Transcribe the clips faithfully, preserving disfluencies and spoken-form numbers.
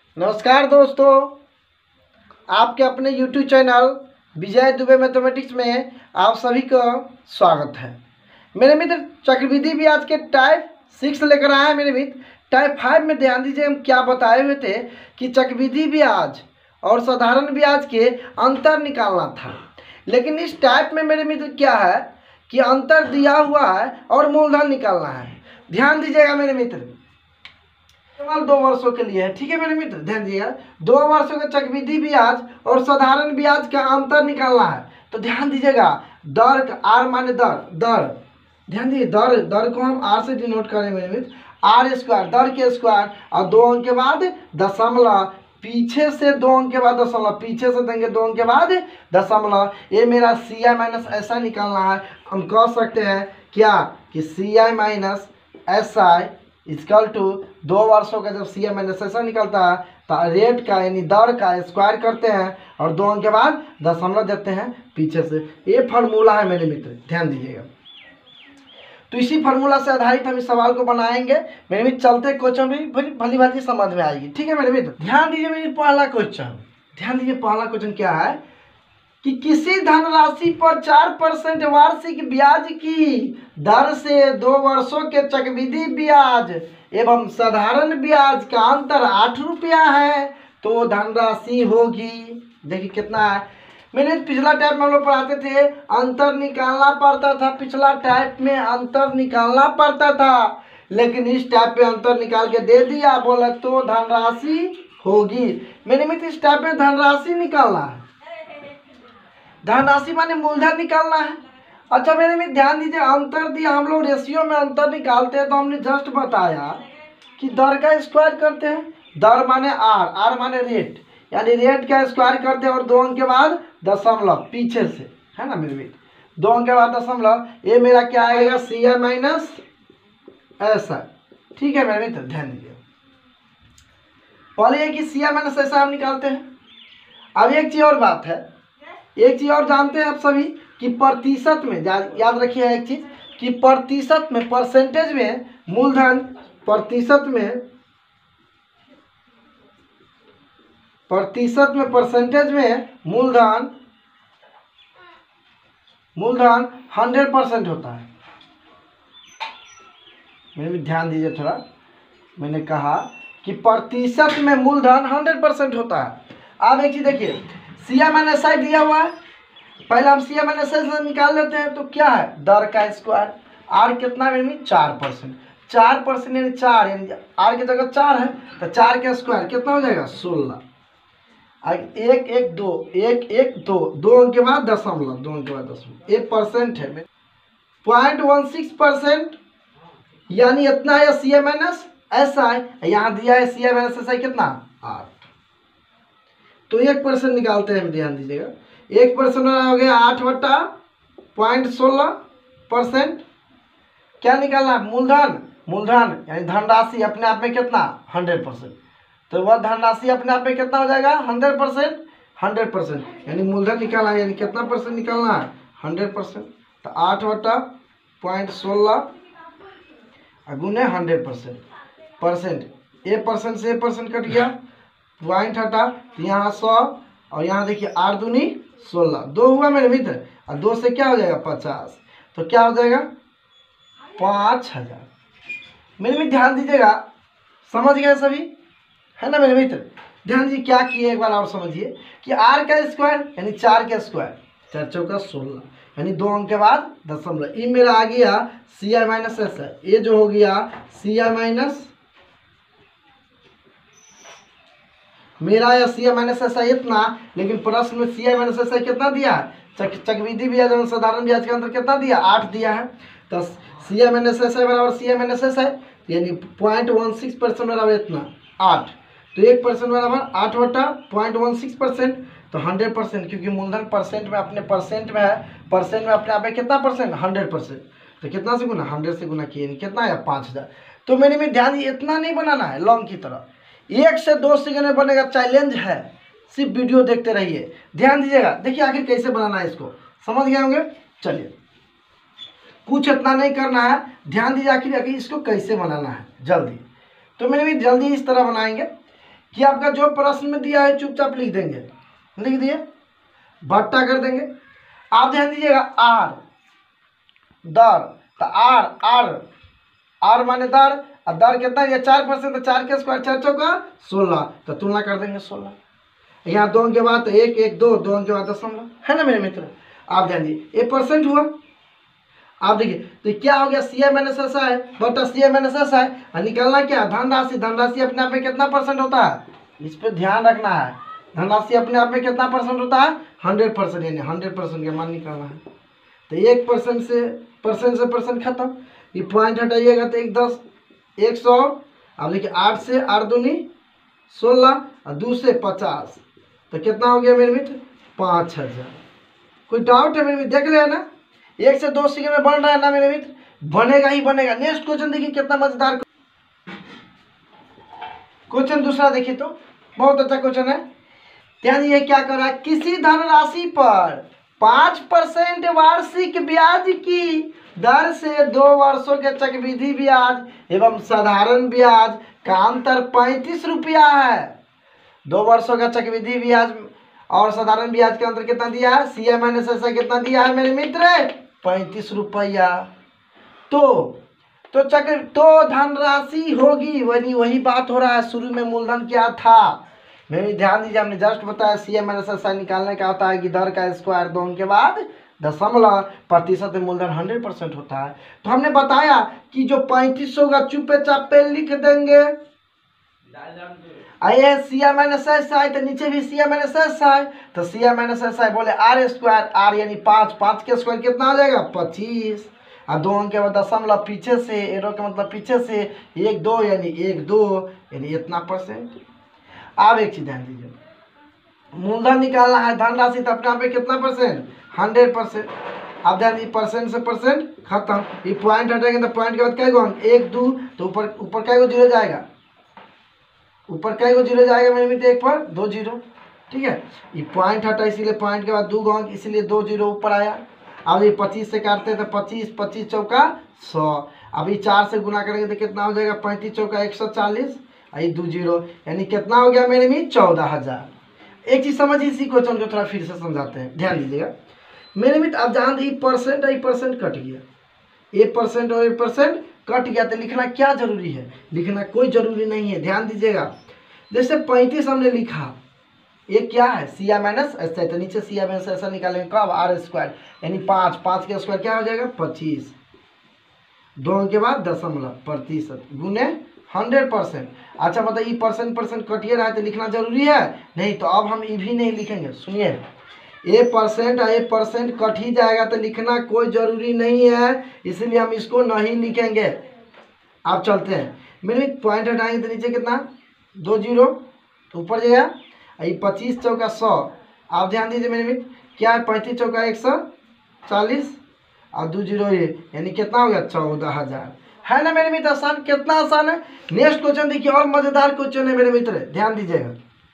नमस्कार दोस्तों, आपके अपने YouTube channel Vijay Dubey mathematics में आप सभी का स्वागत है। मेरे मित्र, चक्रवृद्धि ब्याज के टाइप सिक्स लेकर आए हैं। मेरे मित्र, टाइप फाइव में ध्यान दीजिए, हम क्या बताए हुए थे कि चक्रवृद्धि ब्याज और साधारण ब्याज के अंतर निकालना था। लेकिन इस टाइप में मेरे मित्र क्या है कि अंतर दिया हुआ है और मूलधन निकालना है। ध्यान दीजिएगा मेरे मित्र, केवल दो वर्षों के लिए है। ठीक है मेरे मित्र, ध्यान दीजिएगा, दो वर्षों का चक्रवृद्धि ब्याज और साधारण ब्याज का अंतर निकालना है। तो ध्यान दीजिएगा, दर का आर माने दर दर ध्यान दीजिए, दर दर को हम आर से डिनोट करें मेरे मित्र, आर स्क्वायर, दर के स्क्वायर, और दो अंक के बाद दशमलव, पीछे से दो अंक के बाद दशमलव, पीछे से देंगे दो अंक के बाद दशमलव। ये मेरा सी आई माइनस ऐसा निकालना है। हम कह सकते हैं क्या कि C I minus S I equal to दो वर्षों का जब सी आई माइनस ऐसा निकलता है तो रेट का यानी दर का स्क्वायर करते हैं और दो अंक के बाद दशमलव देते हैं पीछे से। ये फार्मूला है मेरे मित्र, ध्यान दीजिएगा। तो इसी फार्मूला से आधारित हम इस सवाल को बनाएंगे मेरे मित्र। चलते क्वेश्चन भी भली भांति समझ में आएगी। ठीक है मेरे मित्र, ध्यान दीजिए मेरी पहला क्वेश्चन, ध्यान दीजिए पहला क्वेश्चन क्या है कि किसी धनराशि पर चार परसेंट वार्षिक ब्याज की दर से दो वर्षों के चक्रवृद्धि ब्याज एवं साधारण ब्याज का अंतर आठ रुपया है तो धनराशि होगी। देखिए कितना है मेरे पिछला टाइप में हम लोग पढ़ाते थे, अंतर निकालना पड़ता था। पिछला टाइप में अंतर निकालना पड़ता था, लेकिन इस टाइप पे अंतर निकाल के दे दिया, बोला तो धनराशि होगी। मेरे मित्र, इस टाइप में धनराशि निकालना है, धनराशि माने मूलधन निकालना है। अच्छा मेरे में ध्यान दीजिए, अंतर दिया, हम लोग रेशियो में अंतर निकालते हैं तो हमने जस्ट बताया कि दर का स्क्वायर करते हैं। दर माने आर, आर माने रेट, यानी रेट का स्क्वायर करते हैं और दो अंक के बाद दशमलव पीछे से, है ना मेरे मित्र, दो अंक के बाद दशमलव। ये मेरा क्या आएगा, सी आई माइनस एस आई। ठीक है मेरे मित्र, ध्यान दीजिए, पहले ये कि सी आई माइनस ऐसा हम निकालते हैं। अब एक चीज और बात है, एक चीज और जानते हैं आप सभी कि प्रतिशत में, याद रखिए एक चीज कि प्रतिशत में, परसेंटेज में मूलधन, प्रतिशत में प्रतिशत में परसेंटेज में मूलधन मूलधन हंड्रेड परसेंट होता है। मेरे भी ध्यान दीजिए थोड़ा, मैंने कहा कि प्रतिशत में मूलधन हंड्रेड परसेंट होता है। आप एक चीज देखिए, सी आई माइनस आई दिया हुआ है, पहले हम सी आई माइनस आई से निकाल लेते हैं। तो क्या है, दर का स्क्वायर, आर कितना में, चार परसेंट, चार परसेंट यानी चार, यानी आर की जगह चार है तो चार का स्क्वायर कितना हो जाएगा, सोलह। एक एक दो, एक एक दो, दो अंक के बाद दशमलव, दो अंक के बाद दशमलव, एक परसेंट है पॉइंट वन सिक्स परसेंट, यानी इतना है सी आई माइनस एस आई। यहाँ दिया है सी आई माइनस एस आई कितना, आठ। तो एक परसेंट निकालते हैं, ध्यान दीजिएगा, एक परसेंट हो गया आठ बट्टा पॉइंट सोलह परसेंट। क्या निकालना है, मूलधन, मूलधन यानी धनराशि अपने आप में कितना, हंड्रेड परसेंट। तो वह धनराशि अपने आप में कितना हो जाएगा, हंड्रेड परसेंट, हंड्रेड परसेंट यानी मूलधन निकालना है, यानी कितना परसेंट निकालना है, हंड्रेड परसेंट। तो आठ बट्टा पॉइंट सोलह गुने hundred percent, percent A percent से ए परसेंट कट गया, पॉइंट हटा तो यहाँ सौ, और यहाँ देखिए आठ दूनी सोलह, दो हुआ मेरे मित्र, और दो से क्या हो जाएगा, पचास। तो क्या हो जाएगा, पाँच हजार। मेरे मित्र ध्यान दीजिएगा, समझ गए सभी, है ना मेरे मित्र। ध्यान दीजिए क्या किए, एक बार और समझिए कि आर का स्क्वायर यानी चार का स्क्वायर, चार चौका सोलह, यानी दो अंक के बाद दशमलव। ये मेरा आ गया सी आई माइनस एस है, ये जो हो गया सी आई माइनस मेरा या सी आई माइनस एस आई इतना, लेकिन प्रश्न में सी आई माइनस एस आई कितना दिया है, चक चक्रवृद्धि ब्याज और साधारण ब्याज के अंतर कितना दिया, आठ दिया है। तो सी आई माइनस एस आई बराबर सी आई माइनस एस आई, यानी पॉइंट वन सिक्स परसेंट बराबर इतना आठ। तो एक परसेंट बराबर आठ बटा पॉइंट वन सिक्स परसेंट, तो हंड्रेड परसेंट, क्योंकि मूलधन परसेंट में अपने परसेंट में है, परसेंट में अपने आप में कितना परसेंट, हंड्रेड परसेंट। तो कितना से गुना, हंड्रेड से गुना किए, कितना है, पाँच हजार। तो मेरे में ध्यान दीजिए, इतना नहीं बनाना है लॉन्ग की तरह, एक से दो सेकंड में बनेगा, चैलेंज है, सिर्फ वीडियो देखते रहिए। ध्यान दीजिएगा, देखिए आखिर कैसे बनाना है, इसको समझ गए होंगे। चलिए, कुछ इतना नहीं करना है, ध्यान दीजिए आखिर आखिर इसको कैसे बनाना है जल्दी। तो मेरे भी जल्दी इस तरह बनाएंगे कि आपका जो प्रश्न में दिया है चुपचाप लिख देंगे, लिख दिए, भट्टा कर देंगे। आप ध्यान दीजिएगा, आर दर, तो आर आर आर माने दर, और दर कितना है, चार परसेंट, तो चार के स्क्वायर चार चौका सोलह, तो तुलना कर देंगे सोलह। यहाँ दो अंक के बाद तो एक एक दो, दो अंक के बाद दशमलव, है ना मेरे मित्र। आप ध्यान दीजिए, एक परसेंट हुआ। आप देखिए तो क्या हो गया, C M N S S है बटा C M N S S है, और निकलना क्या, धनराशि। धनराशि अपने आप में कितना परसेंट होता है, इस पर ध्यान रखना है। धनराशि अपने आप में कितना परसेंट होता है, हंड्रेड परसेंट, यानी हंड्रेड परसेंट का मान निकालना है। तो एक परसेंट से परसेंट से परसेंट खत्म, ये पॉइंट हटाइएगा तो एक दस एक सौ। अब देखिए आठ से आठ दूनी सोलह, और दो से पचास, तो कितना हो गया मेरे मित्र, पाँच हजार। कोई डाउट है मेरे मित्र, देख रहे हैं ना, एक से दो सेकंड में बन रहा है ना मेरे मित्र, बनेगा ही बनेगा। नेक्स्ट क्वेश्चन देखिए कितना मजेदार क्वेश्चन, दूसरा देखिए तो बहुत अच्छा क्वेश्चन है। ध्यान ये क्या कर रहा है, किसी धनराशि पर पाँच परसेंट वार्षिक ब्याज की दर से दो वर्षों के चक्रवृद्धि ब्याज एवं साधारण ब्याज का अंतर पैंतीस रुपया है। दो वर्षों का चक्रवृद्धि ब्याज और साधारण ब्याज का अंतर कितना दिया है, C M N S S कितना दिया है मेरे मित्र, पैंतीस रुपया। तो तो चक्र तो धनराशि होगी, वही वही बात हो रहा है। शुरू में मूलधन क्या था, मेरे ध्यान दीजिए, हमने जस्ट बताया C M N S S निकालने का होता है कि दर का स्क्वायर दो के बाद दशमलव, प्रतिशत में मूलधन हंड्रेड परसेंट होता है। तो हमने बताया कि जो पैंतीस सौ का चुपे चापे लिख देंगे, आइए C M N S S है तो नीचे भी C M N S S है, तो C M N S S है बोले आर स्क्वायर, आर यानी पाँच, पाँच के स्क्वायर कितना हो जाएगा, पच्चीस, और दो अंक के बाद दशमलव पीछे से, एरो का मतलब पीछे से एक दो, यानी एक दो यानी इतना परसेंट। अब एक चीज ध्यान दीजिए, मूलधन निकालना है, धनराशि तो अपने आप में कितना परसेंट, हंड्रेड परसेंट। अब ध्यान दीजिए, परसेंट से परसेंट खत्म, ये पॉइंट हटेंगे तो पॉइंट के बाद क्या अंक, एक दो, तो ऊपर ऊपर क्या जीरो जाएगा, ऊपर क्या को जीरो जाएगा मेरे मित्र, एक पर दो जीरो, ठीक है। ये पॉइंट हटा इसीलिए पॉइंट के बाद दो अंक, इसीलिए दो जीरो ऊपर आया। अब ये पच्चीस से काटते हैं तो पच्चीस, पच्चीस चौका सौ, अभी चार से गुना करेंगे तो कितना हो जाएगा, पैंतीस चौका एक सौ चालीस, आई दो जीरो, यानी कितना हो गया मेरे मित्र, चौदह हजार। एक चीज समझिए, इसी क्वेश्चन को थोड़ा फिर से समझाते हैं, ध्यान दीजिएगा मेरे मित्र। आप जान दी परसेंट आई परसेंट कट गया, एक परसेंट और एक परसेंट कट गया, तो लिखना क्या जरूरी है, लिखना कोई जरूरी नहीं है। ध्यान दीजिएगा, जैसे पैंतीस हमने लिखा, ये क्या है, सी एम एन एस ऐसा, तो नीचे सी एम एन एस ऐसा निकालेंगे कब, आर स्क्वायर, यानी पाँच, पाँच के स्क्वायर क्या हो जाएगा, पच्चीस, दो के बाद दशमलव, प्रतिशत गुने हंड्रेड परसेंट। अच्छा मतलब ये परसेंट परसेंट कटिए रहा है तो लिखना जरूरी है नहीं, तो अब हम ये भी नहीं लिखेंगे। सुनिए, A percent A percent cut ही जाएगा तो लिखना कोई जरूरी नहीं है, इसलिए हम इसको नहीं लिखेंगे। आप चलते हैं मेरे पॉइंट हटाएंगे तो नीचे कितना, दो जीरो, तो ऊपर जाएगा ये पच्चीस चौका सौ। आप ध्यान दीजिए मेरे मित्र, क्या है, पैंतीस चौका एक सौ चालीस और दो जीरो ये, यानी कितना हो गया, चौदह हजार, है ना मेरे मित्र। आसान, कितना आसान है। नेक्स्ट क्वेश्चन देखिए, और मजेदार क्वेश्चन है मेरे मित्र, ध्यान दीजिएगा,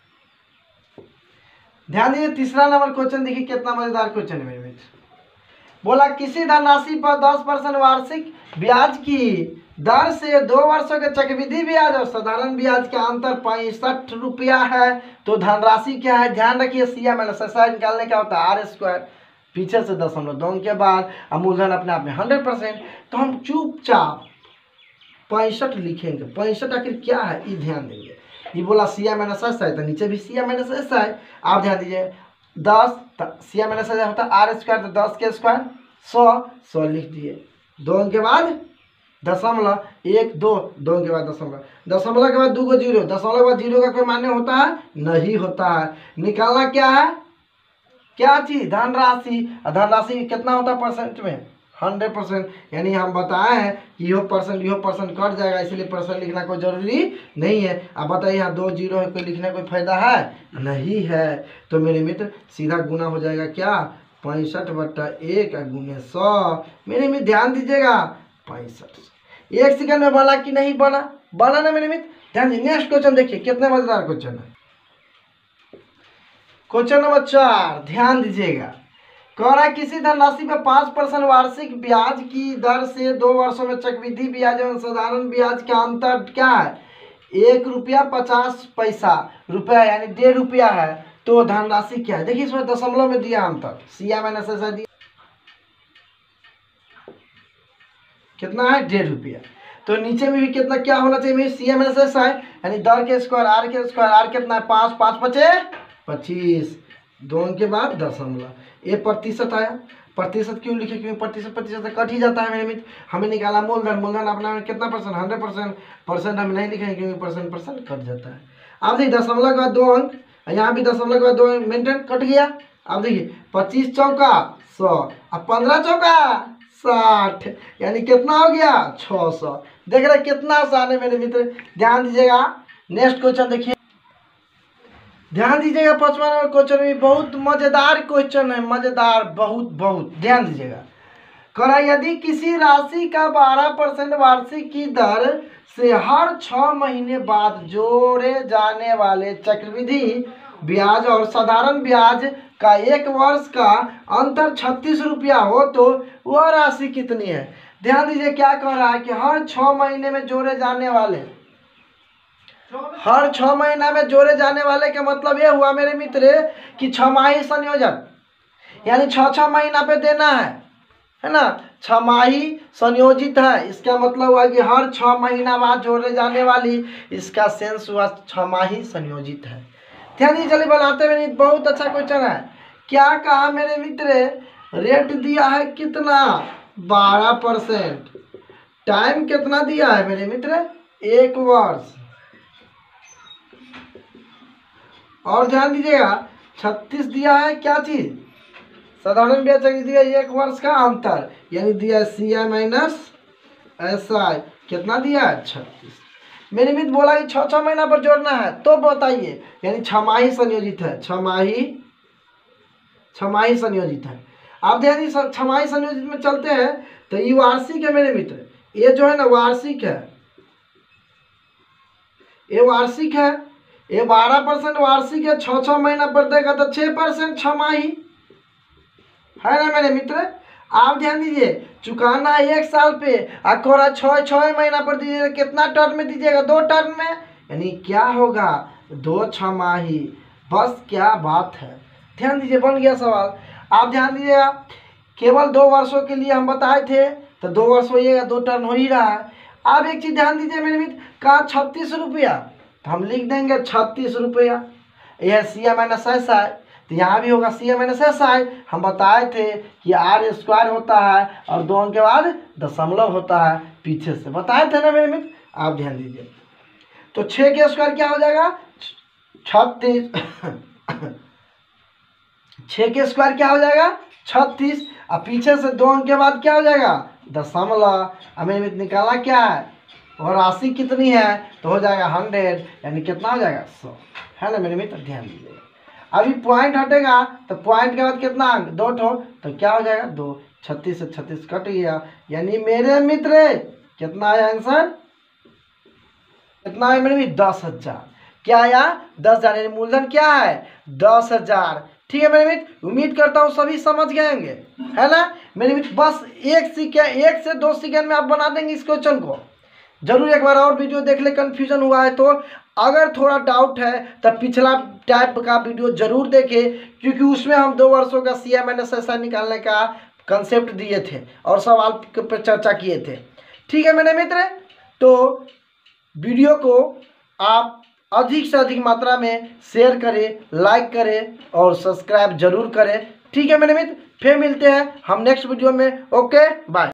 ध्यान दीजिए। तीसरा नंबर क्वेश्चन देखिए कितना मजेदार क्वेश्चन है मेरे मित्र। बोला किसी धनराशि पर दस परसेंट वार्षिक ब्याज की दर से दो वर्षों के चक्रवृद्धि ब्याज और साधारण ब्याज का अंतर पैंसठ रुपया है, तो धनराशि क्या है। ध्यान रखिए, C M L S S निकालने का होता है आर स्क्वायर, पीछे से दशमलव दो के बाद, और मूलधन अपने आप में हंड्रेड परसेंट, तो हम चुपचाप पैंसठ लिखेंगे। पैंसठ आखिर क्या है, ये ध्यान देंगे। ये बोला C M N S S है तो नीचे भी C M N S S है। आप ध्यान दीजिए, दस C M N S S होता है आर स्क्वायर, तो दस के स्क्वायर सौ, सौ लिख दिए, दो के बाद दशमलव, एक दो, दो के बाद दशमलव, दशमलव के बाद दो को जीरो, दशमलव के बाद जीरो का कोई मान्य होता है नहीं होता है। निकालना क्या है, क्या चीज, धनराशि। धनराशि कितना होता है परसेंट में, हंड्रेड परसेंट, यानी हम बताए हैं कि यो परसेंट यो परसेंट कट जाएगा, इसलिए परसेंट लिखना कोई जरूरी नहीं है। अब बताइए यहाँ दो जीरो है, कोई लिखने कोई फायदा है नहीं है, तो मेरे मित्र सीधा गुना हो जाएगा क्या, पैंसठ बट्टा एक गुने सौ। मेरे मित्र ध्यान दीजिएगा, पैंसठ। एक सेकंड में बना कि नहीं बना, बना ना मेरे मित्र, ध्यान दीजिए। नेक्स्ट क्वेश्चन देखिए कितने मजेदार क्वेश्चन है। क्वेश्चन नंबर चार, ध्यान दीजिएगा, कह रहा है किसी धनराशि पर पाँच परसेंट वार्षिक ब्याज की दर से दो वर्षों में चक्रवृद्धि ब्याज एवं साधारण ब्याज का अंतर क्या है, एक रुपया पचास पैसा रुपया यानी डेढ़ रुपया है, तो धनराशि क्या है? देखिए इसमें दशमलव में दिया अंतर, C M N S S दिया कितना है, डेढ़ रुपया। तो नीचे में भी कितना क्या होना चाहिए, C M N S S है यानी दर के स्क्वायर आर के स्क्वायर, आर कितना है पाँच, पाँच पचे पच्चीस, दो के बाद दशमलव, ये प्रतिशत आया। प्रतिशत क्यों लिखे, क्योंकि प्रतिशत प्रतिशत से कट ही जाता है मेरे मित्र। हमें निकाला मूलधन, मूलधन अपना कितना परसेंट, हंड्रेड परसेंट, परसेंट हम नहीं लिखेंगे क्योंकि परसेंट परसेंट कट जाता है। अब देखिए दशमलव के बाद दो अंक, यहाँ भी दशमलव के बाद दो मेंटेन कट गया। अब देखिए पच्चीस चौका सौ, अब पंद्रह चौका साठ, यानी कितना हो गया छः सौ। देख रहे कितना आसान है मेरे मित्र, ध्यान दीजिएगा। नेक्स्ट क्वेश्चन देखिए, ध्यान दीजिएगा। पचपन क्वेश्चन में बहुत मजेदार क्वेश्चन है, मजेदार बहुत बहुत, ध्यान दीजिएगा। करा यदि किसी राशि का बारह परसेंट वार्षिक की दर से हर छः महीने बाद जोड़े जाने वाले चक्रवृद्धि ब्याज और साधारण ब्याज का एक वर्ष का अंतर छत्तीस रुपया हो तो वह राशि कितनी है? ध्यान दीजिए क्या कह रहा है कि हर छः महीने में जोड़े जाने वाले, हर छः महीना में जोड़े जाने वाले का मतलब ये हुआ मेरे मित्र कि छमाही संयोजन, यानी छः छः महीना पे देना है, है ना, छमाही संयोजित है। इसका मतलब हुआ कि हर छः महीना बाद जोड़े जाने वाली, इसका सेंस हुआ छमाही संयोजित है। ध्यान दीजिए, चलिए बनाते हुए, बहुत अच्छा क्वेश्चन है। क्या कहा मेरे मित्र, रेट दिया है कितना बारह परसेंट, टाइम कितना दिया है मेरे मित्र एक वर्ष, और ध्यान दीजिएगा छत्तीस दिया है क्या चीज, साधारण ब्याज दिया एक वर्ष का अंतर, यानी दिया सी आई माइनस एस आई, कितना दिया है छत्तीस। मेरे मित्र बोला कि छः छः महीना पर जोड़ना है, तो बताइए, यानी छमाही संयोजित है, छमाही छमाही संयोजित है। आप ध्यान दीजिए छमाही संयोजित में चलते हैं तो ये वार्षिक है मेरे मित्र, ये जो है ना वार्षिक है, ये वार्षिक है, ये बारह परसेंट वार्षिक है, छः छः महीना पर देगा तो छः परसेंट छमाही है ना मेरे मित्र। आप ध्यान दीजिए, चुकाना एक साल पे, अखोरा छः छः महीना पर दीजिएगा, कितना टर्म में दीजिएगा, दो टर्म में, यानी क्या होगा दो छमाही, बस क्या बात है। ध्यान दीजिए बन गया सवाल। आप ध्यान दीजिएगा, केवल दो वर्षों के लिए हम बताए थे, तो दो वर्ष होइएगा, दो टर्म हो ही रहा है। अब एक चीज़ ध्यान दीजिए मेरे मित्र, कहा छत्तीस रुपया, तो हम लिख देंगे छत्तीस रुपया, यह C M N S S है, तो यहाँ भी होगा C M N S S I. हम बताए थे कि आर स्क्वायर होता है और दो अंक के बाद दशमलव होता है, पीछे से बताए थे ना मेरे मित्र। आप ध्यान दीजिए, तो छः के स्क्वायर क्या हो जाएगा छत्तीस, छः के स्क्वायर क्या हो जाएगा छत्तीस, और पीछे से दो अंक के बाद क्या हो जाएगा दशमलव। अब मेरे मित्र निकालना क्या है, और राशि कितनी है, तो हो जाएगा हंड्रेड, यानी कितना हो जाएगा सौ, है ना मेरे मित्र। ध्यान दीजिएगा, अभी पॉइंट हटेगा तो पॉइंट के बाद कितना अंक दो ठो, तो क्या हो जाएगा दो, छत्तीस से छत्तीस कट गया, यानी मेरे मित्र कितना आया आंसर, कितना आया मेरे मित्र दस हजार। क्या आया दस हजार, यानी मूलधन क्या है दस हजार। ठीक है मेरे मित्र, उम्मीद करता हूँ सभी समझ गए होंगे, है ना मेरे मित्र। बस एक सेकेंड, एक से दो सेकेंड में आप बना देंगे इस क्वेश्चन को। जरूर एक बार और वीडियो देख ले, कन्फ्यूजन हुआ है तो, अगर थोड़ा डाउट है तो पिछला टाइप का वीडियो जरूर देखें, क्योंकि उसमें हम दो वर्षों का C M N S S I निकालने का कंसेप्ट दिए थे और सवाल पर चर्चा किए थे। ठीक है मेरे मित्र, तो वीडियो को आप अधिक से अधिक मात्रा में शेयर करें, लाइक करें और सब्सक्राइब जरूर करें। ठीक है मेरे मित्र, फिर मिलते हैं हम नेक्स्ट वीडियो में। Okay bye.